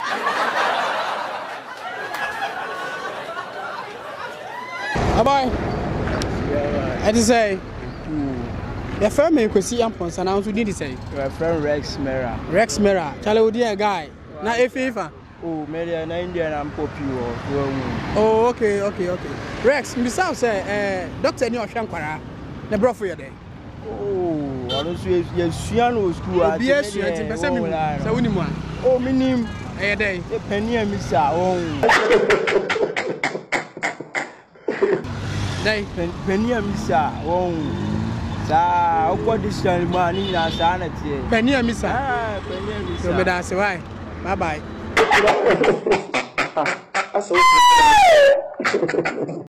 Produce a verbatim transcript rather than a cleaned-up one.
Aboy. I just say. Your friend may see Ampons and I want to need to say. Your friend Rex Mera. Rex Mera. Charlie would a guy. Now if FIFA. Oh, maybe an Indian and popular. Oh, okay, okay, okay. Rex, Mister say, eh, Doctor New Shankara. The bro for your day. Oh, I don't see yes, Siano school. Yes, yes, yes. So we need one. Oh, minim. A day. A penny and Miss Oh. Day. Penny and Miss Oh. Sa, what is the money in our sanity? Penny and Miss Ah, penny and Miss. So, that's why. Bye bye.